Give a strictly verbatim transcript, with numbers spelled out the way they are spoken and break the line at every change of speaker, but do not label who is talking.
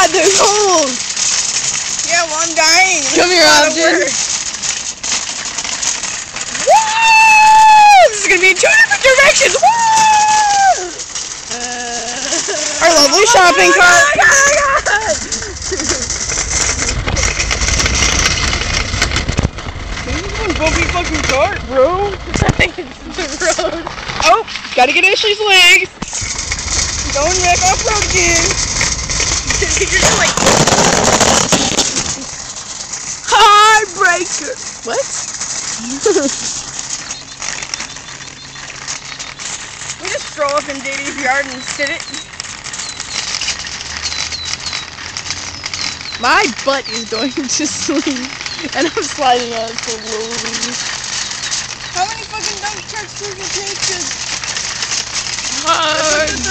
God, there's holes!
Yeah, well, I'm dying.
Come here, Ogden.
Woo! This is gonna be in two different directions. Woo!
Uh,
Our lovely shopping
oh
cart.
God, oh God.
This is one bumpy fucking cart, bro.
I think it's the road.
Oh, gotta get Ashley's legs. Going back off road again.
You're just like
High breaker.
what?
We just stroll up in J D's yard and sit it.
My butt is going to sleep, and I'm sliding out slowly.
How many fucking dump trucks does it take to...
Uh,